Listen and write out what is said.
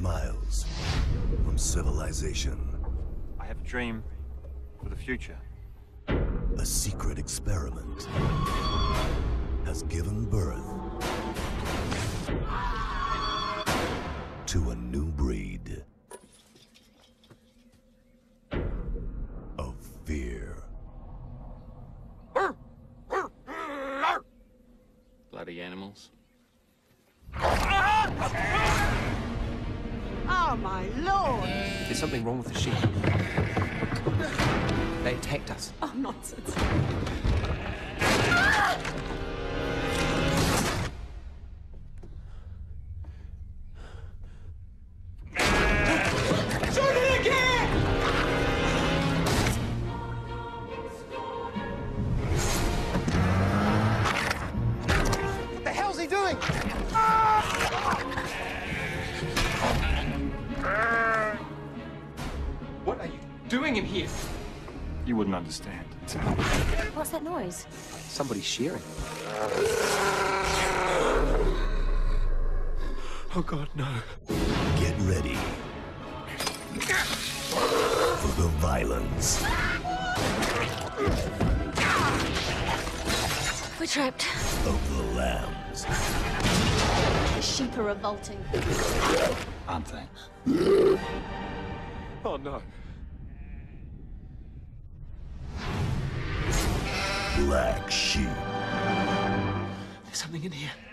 miles from civilization. I have a dream for the future. A secret experiment has given birth to a new breed of fear. Bloody animals. Oh, my lord! There's something wrong with the sheep. They attacked us. Oh, nonsense. Shoot it again! What the hell's he doing? What are you doing in here? You wouldn't understand. What's that noise? Somebody's shearing. Oh, God, no. Get ready for the violence. We're trapped. Of the lambs. The sheep are revolting. Aren't they? Oh, no. Black sheep. There's something in here.